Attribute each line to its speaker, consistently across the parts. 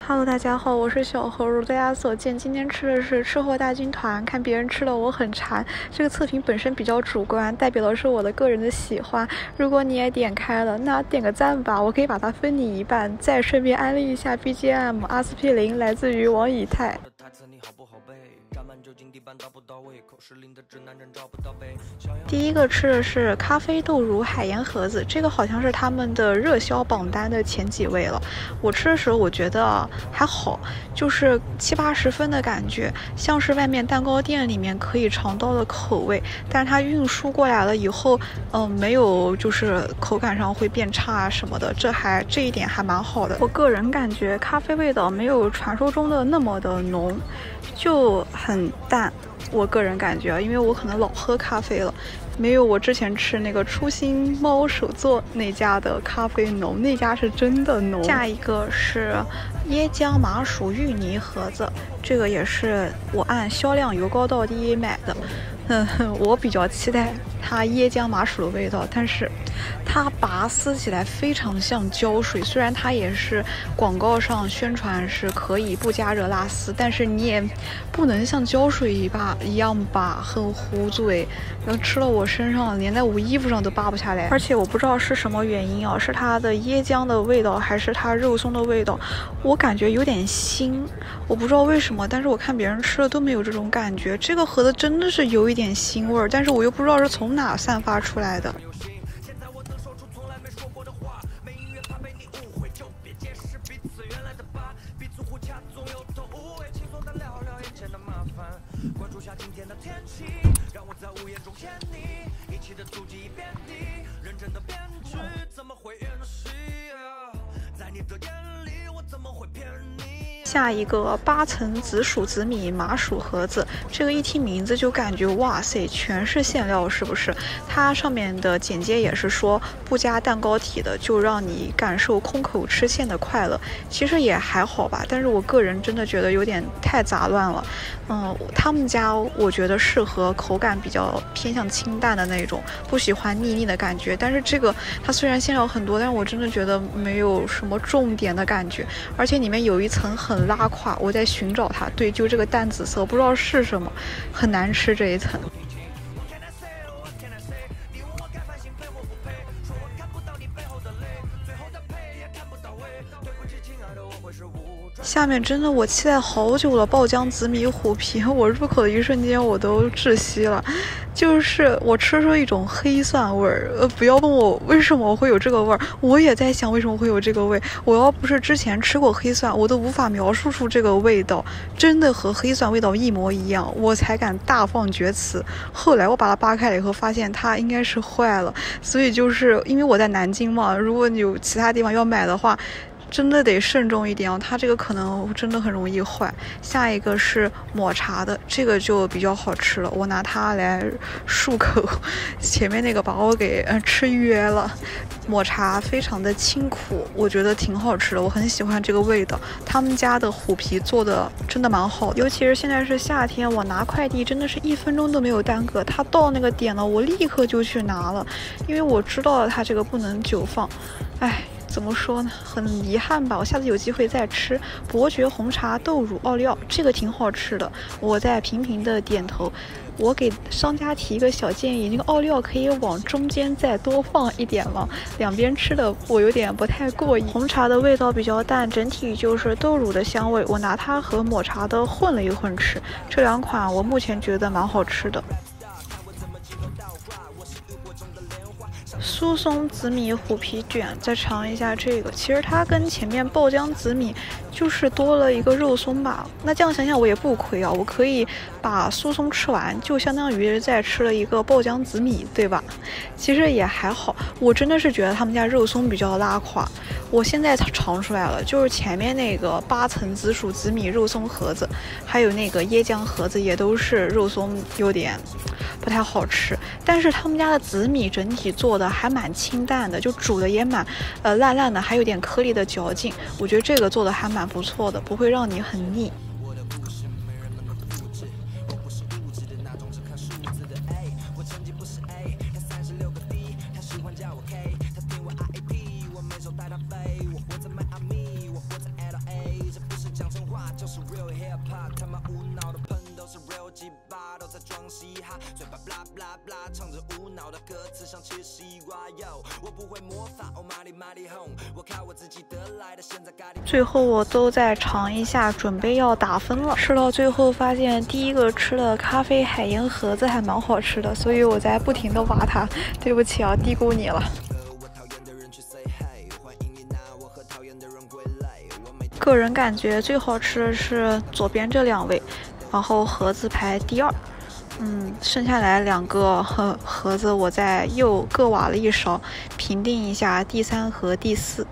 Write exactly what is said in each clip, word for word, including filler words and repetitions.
Speaker 1: Hello，大家好，我是小何。如大家所见，今天吃的是吃货大军团，看别人吃了我很馋。这个测评本身比较主观，代表的是我的个人的喜欢。如果你也点开了，那点个赞吧，我可以把它分你一半。再顺便安利一下 B G M 阿司匹林，来自于王以太。第一个吃的是咖啡豆乳海盐盒子，这个好像是他们的热销榜单的前几位了。我吃的时候我觉得还好，就是七八十分的感觉，像是外面蛋糕店里面可以尝到的口味，但是它运输过来了以后，嗯、呃，没有就是口感上会变差什么的，这还这一点还蛮好的。我个人感觉咖啡味道没有传说中的那么的浓，就很淡。我个人感觉，因为我可能老喝咖啡了，没有我之前吃那个初心猫手作那家的咖啡浓，那家是真的浓。下一个是椰浆麻薯芋泥盒子，这个也是我按销量由高到低买的。嗯，我比较期待它椰浆麻薯的味道，但是它拔丝起来非常像胶水。虽然它也是广告上宣传是可以不加热拉丝，但是你也不能像胶水一把一样吧，很糊嘴。然后吃了我身上，连在我衣服上都扒不下来。而且我不知道是什么原因啊，是它的椰浆的味道，还是它肉松的味道？我感觉有点腥，我不知道为什么，但是我看别人吃的都没有这种感觉。这个盒子真的是有一点腥味儿，但是我又不知道是从哪散发出来的。关注下今天的天气，让我在午夜中牵你，一起的足迹遍地，认真的编剧怎么会演戏啊？在你的眼里我怎么会骗你？下一个八层紫薯紫米麻薯盒子，这个一听名字就感觉哇塞，全是馅料，是不是？它上面的简介也是说不加蛋糕体的，就让你感受空口吃馅的快乐。其实也还好吧，但是我个人真的觉得有点太杂乱了。嗯，他们家我觉得适合口感比较偏向清淡的那种，不喜欢腻腻的感觉。但是这个它虽然馅料很多，但是我真的觉得没有什么重点的感觉，而且里面有一层很拉垮，我在寻找它，对，就这个淡紫色，不知道是什么，很难吃这一层。下面真的我期待好久了，爆浆紫米虎皮，我入口的一瞬间我都窒息了，就是我吃出一种黑蒜味儿。呃，不要问我为什么会有这个味儿，我也在想为什么会有这个味。我要不是之前吃过黑蒜，我都无法描述出这个味道，真的和黑蒜味道一模一样，我才敢大放厥词。后来我把它扒开了以后，发现它应该是坏了，所以就是因为我在南京嘛，如果你有其他地方要买的话，真的得慎重一点哦，它这个可能真的很容易坏。下一个是抹茶的，这个就比较好吃了，我拿它来漱口，前面那个把我给呃吃约了。抹茶非常的清苦，我觉得挺好吃的，我很喜欢这个味道。他们家的虎皮做的真的蛮好的，尤其是现在是夏天，我拿快递真的是一分钟都没有耽搁，他到那个点了，我立刻就去拿了，因为我知道了它这个不能久放。哎，怎么说呢，很遗憾吧，我下次有机会再吃。伯爵红茶豆乳奥利奥，这个挺好吃的，我在频频的点头。我给商家提一个小建议，那个奥利奥可以往中间再多放一点吗？两边吃的我有点不太过瘾。红茶的味道比较淡，整体就是豆乳的香味，我拿它和抹茶的混了一混吃，这两款我目前觉得蛮好吃的。酥松紫米虎皮卷，再尝一下这个，其实它跟前面爆浆紫米就是多了一个肉松吧。那这样想想我也不亏啊，我可以把酥松吃完，就相当于再吃了一个爆浆紫米，对吧？其实也还好，我真的是觉得他们家肉松比较拉垮。我现在尝出来了，就是前面那个八层紫薯紫米肉松盒子，还有那个椰浆盒子，也都是肉松有点不太好吃。但是他们家的紫米整体做的还蛮清淡的，就煮的也蛮呃烂烂的，还有点颗粒的嚼劲。我觉得这个做的还蛮不错的，不会让你很腻。 最后我都在尝一下，准备要打分了。吃到最后发现第一个吃的咖啡海盐盒子还蛮好吃的，所以我在不停的挖它。对不起啊，低估你了。个人感觉最好吃的是左边这两位，然后盒子排第二。嗯，剩下来两个盒盒子，我在又各挖了一勺，评定一下第三和第四。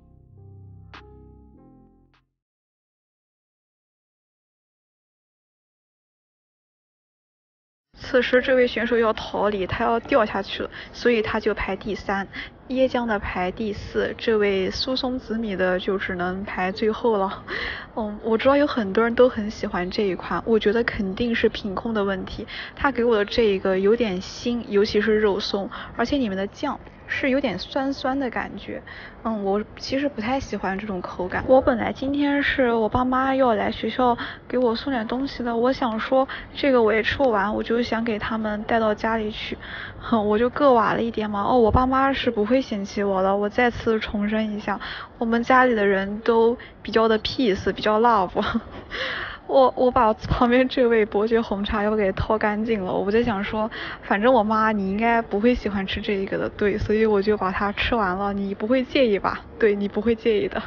Speaker 1: 此时这位选手要逃离，他要掉下去了，所以他就排第三。椰浆的排第四，这位酥松紫米的就只能排最后了。嗯，我知道有很多人都很喜欢这一款，我觉得肯定是品控的问题。他给我的这一个有点腥，尤其是肉松，而且里面的酱是有点酸酸的感觉。嗯，我其实不太喜欢这种口感。我本来今天是我爸妈要来学校给我送点东西的，我想说这个我也吃不完，我就想给他们带到家里去。哼，我就各挖了一点嘛。哦，我爸妈是不会嫌弃我的。我再次重申一下，我们家里的人都比较的 peace， 比较 love。我我把旁边这位伯爵红茶要给掏干净了，我就想说，反正我妈你应该不会喜欢吃这一个的，对，所以我就把它吃完了，你不会介意吧？对，你不会介意的。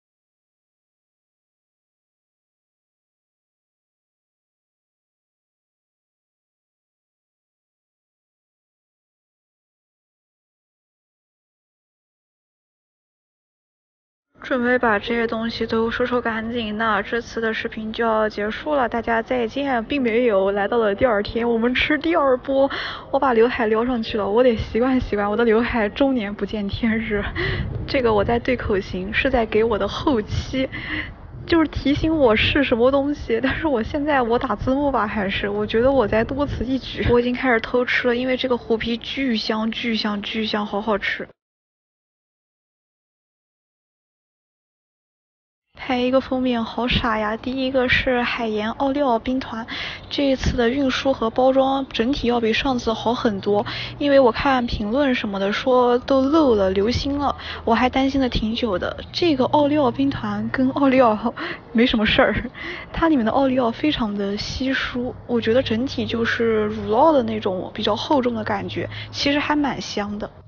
Speaker 1: 准备把这些东西都收收干净，那这次的视频就要结束了，大家再见。并没有来到了第二天，我们吃第二波。我把刘海撩上去了，我得习惯习惯，我的刘海终年不见天日。这个我在对口型，是在给我的后期就是提醒我是什么东西，但是我现在我打字幕吧，还是我觉得我在多此一举。我已经开始偷吃了，因为这个虎皮巨香巨香巨香，好好吃。拍一个封面好傻呀！第一个是海盐奥利奥兵团，这一次的运输和包装整体要比上次好很多，因为我看评论什么的说都漏了流星了，我还担心的挺久的。这个奥利奥兵团跟奥利奥没什么事儿，它里面的奥利奥非常的稀疏，我觉得整体就是乳酪的那种比较厚重的感觉，其实还蛮香的。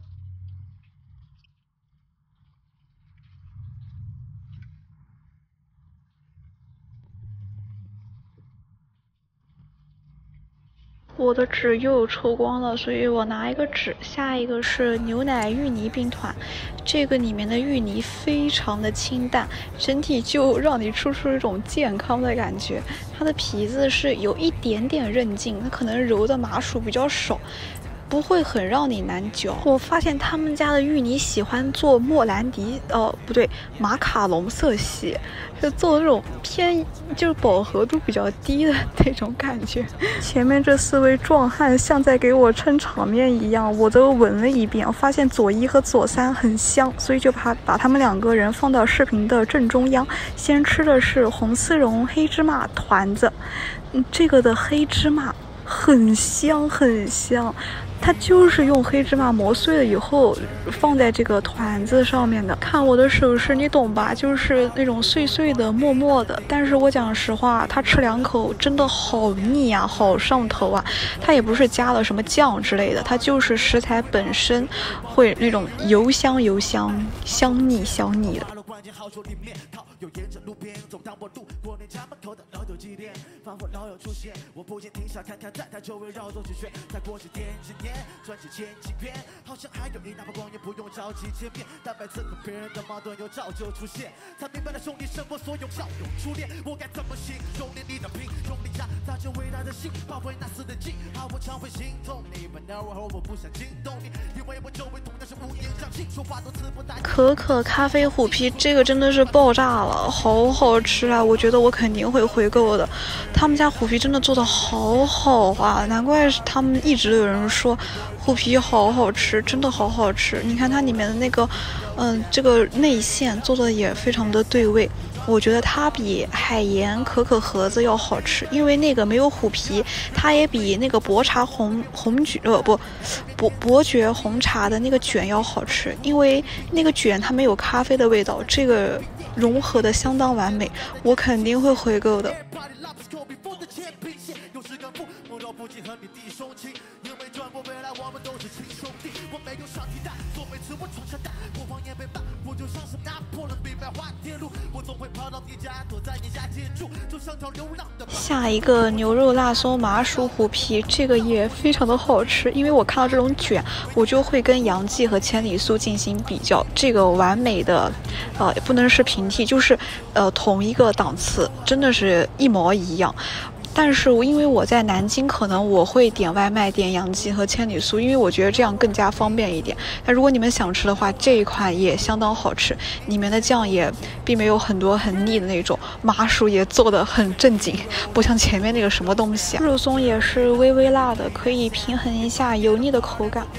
Speaker 1: 我的纸又抽光了，所以我拿一个纸。下一个是牛奶芋泥冰团，这个里面的芋泥非常的清淡，整体就让你吃出一种健康的感觉。它的皮子是有一点点韧劲，它可能揉的麻薯比较少，不会很让你难嚼。我发现他们家的芋泥喜欢做莫兰迪，哦不对，马卡龙色系，是做那种偏就是饱和度比较低的那种感觉。前面这四位壮汉像在给我撑场面一样，我都闻了一遍，发现左一和左三很香，所以就把把他们两个人放到视频的正中央。先吃的是红丝绒黑芝麻团子，嗯，这个的黑芝麻很香很香。它就是用黑芝麻磨碎了以后放在这个团子上面的。看我的手势，你懂吧？就是那种碎碎的、沫沫的。但是我讲实话，它吃两口真的好腻啊，好上头啊！它也不是加了什么酱之类的，它就是食材本身会那种油香油香、香腻香腻的。又沿着路边走，当我路过那家门口的老友记店，仿佛老友出现，我不禁停下看看，在他周围绕兜几圈。再过几天几年，转几千几遍，好像还有一大把光，也不用着急见面。但每次和别人的矛盾又照旧出现，才明白了兄弟生活所有笑容初恋。我该怎么形容你的拼，用力下大着伟大的心，发挥那死的劲，啊我常会心痛你，但那会儿我不想惊动你，因为我周围同样是乌烟瘴气，说话都词不达意。可可咖啡虎皮，这个真的是爆炸了。好好吃啊！我觉得我肯定会回购的。他们家虎皮真的做的好好啊，难怪他们一直有人说虎皮好好吃，真的好好吃。你看它里面的那个，嗯、呃，这个内馅做的也非常的对味。 我觉得它比海盐可可盒子要好吃，因为那个没有虎皮，它也比那个伯茶红红卷呃不伯伯爵红茶的那个卷要好吃，因为那个卷它没有咖啡的味道，这个融合的相当完美，我肯定会回购的。下一个牛肉辣松麻薯虎皮，这个也非常的好吃，因为我看到这种卷，我就会跟杨记和千里酥进行比较，这个完美的，呃，也不能是平替，就是呃同一个档次，真的是一模一样。但是因为我在南京，可能我会点外卖，点杨记和千里酥，因为我觉得这样更加方便一点。但如果你们想吃的话，这一款也相当好吃，里面的酱也并没有很多很腻的那种，麻薯也做得很正经，不像前面那个什么东西啊。肉松也是微微辣的，可以平衡一下油腻的口感。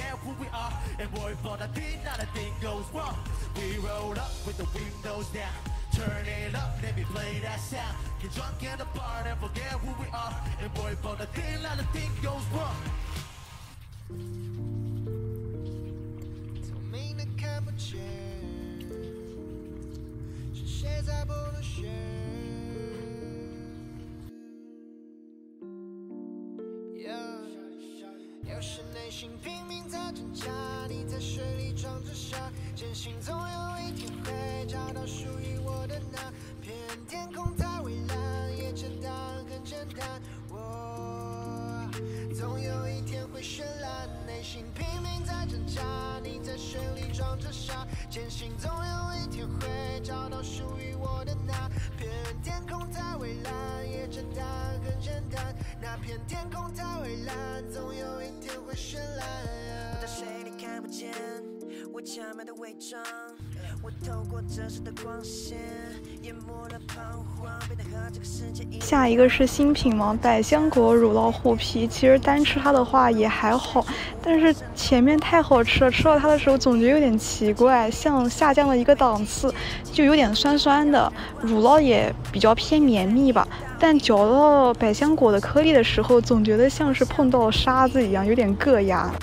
Speaker 1: 有时内心拼命在挣扎，你在水里装着傻，坚信总有一天会找到属于我的那片天空，太蔚蓝也简单，很简单。我总有一天会绚烂，内心拼命在挣扎，你在水里装着傻，坚信总有一天会找到属于我的那片天空，太蔚蓝也简单，很简单。那片天空太蔚蓝，总有一天会绚烂。我在水里看不见，我巧妙的伪装，我透过折射的光线，淹没了彷徨，变得和这个世界一样。下一个是新品吗？百香果乳酪虎皮，其实单吃它的话也还好，但是前面太好吃了，吃到它的时候总觉得有点奇怪，像下降了一个档次，就有点酸酸的，乳酪也比较偏绵密吧。但嚼到百香果的颗粒的时候，总觉得像是碰到沙子一样，有点硌牙。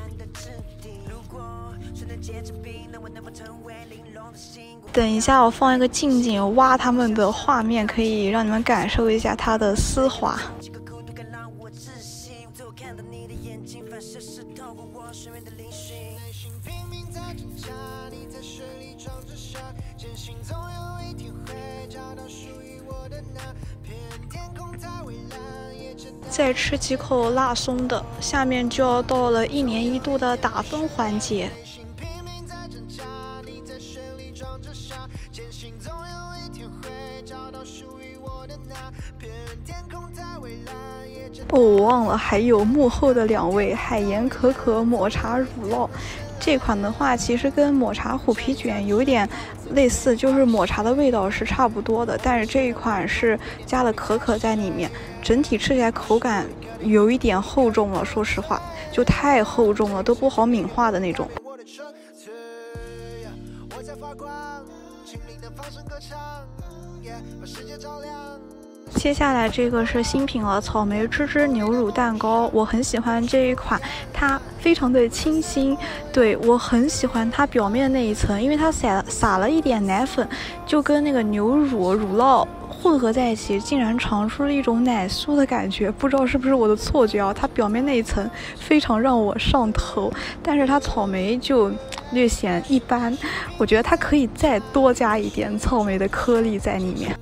Speaker 1: 等一下，我放一个近景挖它们的画面，可以让你们感受一下它的丝滑。再吃几口辣松的，下面就要到了一年一度的打分环节。哦，我忘了还有幕后的两位海盐可可抹茶乳酪。这款的话其实跟抹茶虎皮卷有一点类似，就是抹茶的味道是差不多的，但是这一款是加了可可在里面，整体吃起来口感有一点厚重了，说实话就太厚重了，都不好抿化的那种。接下来这个是新品了，草莓芝芝牛乳蛋糕，我很喜欢这一款，它非常的清新，对，我很喜欢它表面那一层，因为它撒撒了一点奶粉，就跟那个牛乳乳酪混合在一起，竟然尝出了一种奶酥的感觉，不知道是不是我的错觉啊？它表面那一层非常让我上头，但是它草莓就略显一般，我觉得它可以再多加一点草莓的颗粒在里面。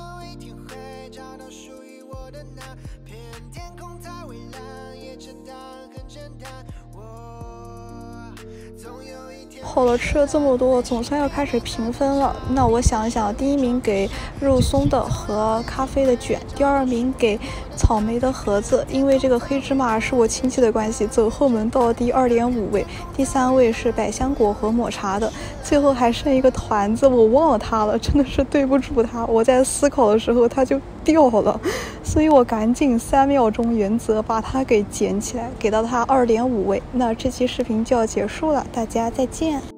Speaker 1: 好了，吃了这么多，总算要开始评分了。那我想一想，第一名给肉松的和咖啡的卷，第二名给草莓的盒子，因为这个黑芝麻是我亲戚的关系，走后门到第二点五位，第三位是百香果和抹茶的，最后还剩一个团子，我忘了它了，真的是对不住它。我在思考的时候它就掉了，所以我赶紧三秒钟原则把它给捡起来，给到它二点五位。那这期视频就要结束了，大家再见。